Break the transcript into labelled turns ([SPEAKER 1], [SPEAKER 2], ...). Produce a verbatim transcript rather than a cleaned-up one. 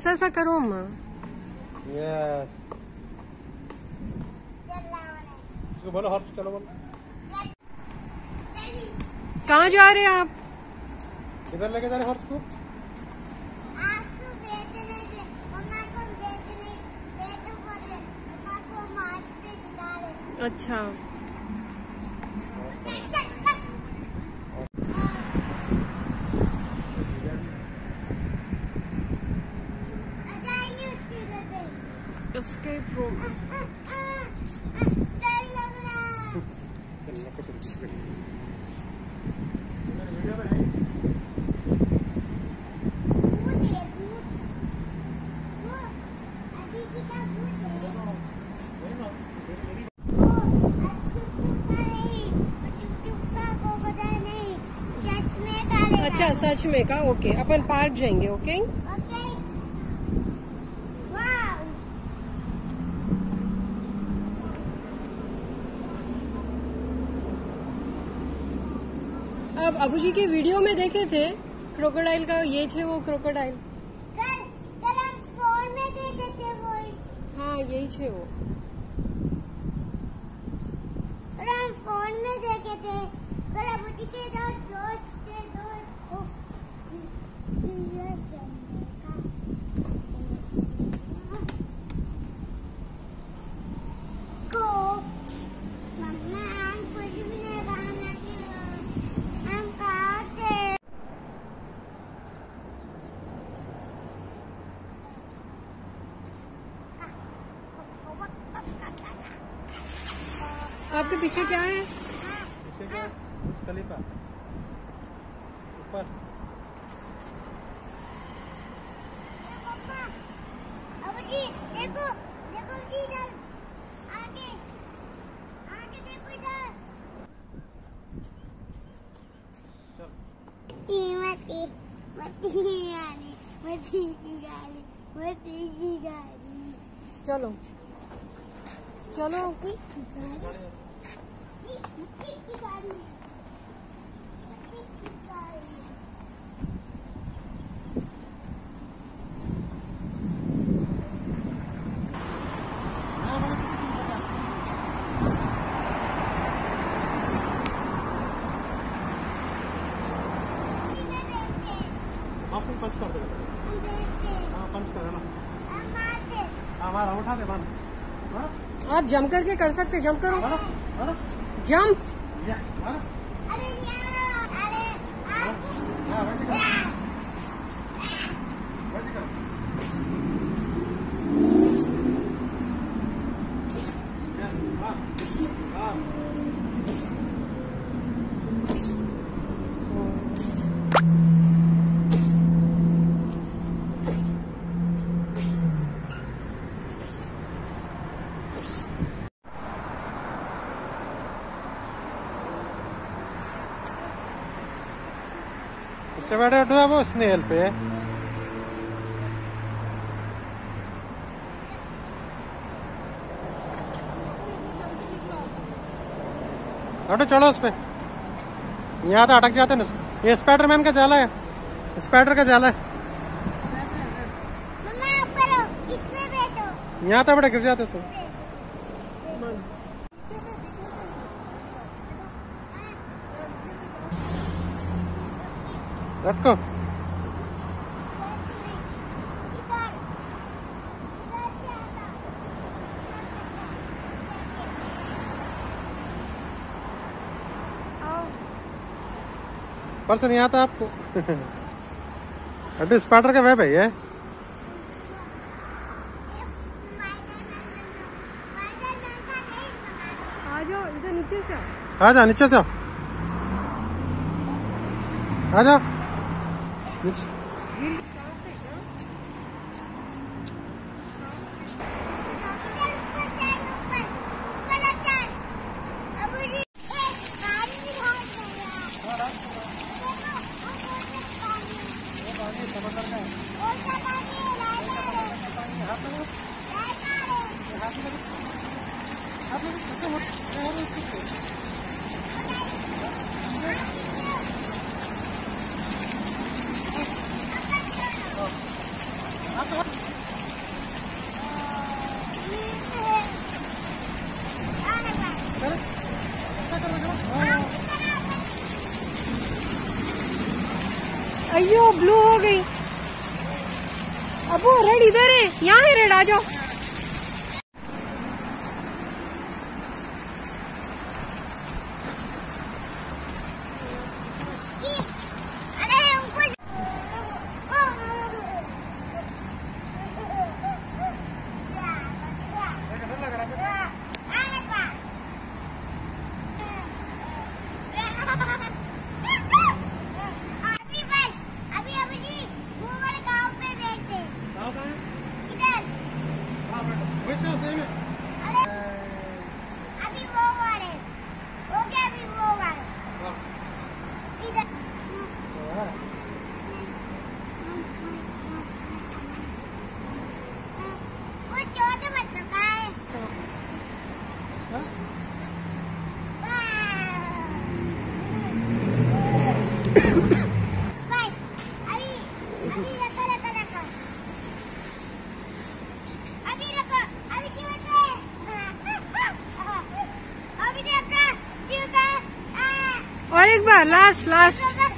[SPEAKER 1] ऐसा ऐसा करो अम्मा।
[SPEAKER 2] यस। इसको बोलो हॉर्स चलो बोलो।
[SPEAKER 1] कहाँ जा रहे हैं आप?
[SPEAKER 2] किधर लेके जा रहे हॉर्स को?
[SPEAKER 1] अच्छा। Escape room. अच्छा सच में का? ओके, अपन पार्क जाएंगे। ओके अब अबू जी के वीडियो में देखे थे क्रोकोडाइल का, ये थे वो क्रोकोडाइल।
[SPEAKER 3] कल कल हम फोन में देखे थे वो।
[SPEAKER 1] हाँ यही थे वो।
[SPEAKER 3] हम फोन में देखे थे कल अबू जी के दोस्त थे दोस्त को। मम्मा हम कुछ भी नहीं खाना हम खाते।
[SPEAKER 1] आपके पीछे क्या है?
[SPEAKER 2] पीछे क्या? उस खलीफा ऊपर।
[SPEAKER 3] अबू जी देखो देखो जी इधर आगे आगे देखो इधर। मती मती गाड़ी मती की गाड़ी मती की गाड़ी।
[SPEAKER 1] चलो चलो।
[SPEAKER 3] मती की गाड़ी मती की गाड़ी मती की गाड़ी।
[SPEAKER 2] आप पंच कर दो। हाँ पंच कर ना। हाँ मारा उठा दे मान।
[SPEAKER 1] आप जंप करके कर सकते, जंप करो।
[SPEAKER 2] मारा मारा
[SPEAKER 1] जंप।
[SPEAKER 2] या मारा।
[SPEAKER 3] अरे यार अरे
[SPEAKER 2] हाँ वैसे करो वैसे करो। यस हाँ हाँ। इससे बड़े उठा वो स्नेल पे। अटो चढ़ो उस पे। यहाँ तो अटक जाते ना। ये स्पाइडरमैन का जाला है, स्पाइडर का जाला है।
[SPEAKER 3] मम्मा आप करो इसमें बैठो।
[SPEAKER 2] यहाँ तो बड़े गिर जाते सब। रखो पर्सन यहाँ था आपको। अभी स्पाइडर का वेब है ये।
[SPEAKER 1] आ जाओ इधर नीचे से।
[SPEAKER 2] आ जा नीचे से आओ। आ जा नीचे।
[SPEAKER 3] Apa?
[SPEAKER 1] अयो ब्लू हो गई। अबू रेड इधर है, यहाँ है रेड, आ जाओ।
[SPEAKER 3] अभी वो वाले हो गया, अभी वो वाले इधर। वो चौथे बच्चों का है। बस अभी अभी रखो रखो रखो अभी रखो अभी क्यों अभी रखो।
[SPEAKER 1] और एक बार लास्ट लास्ट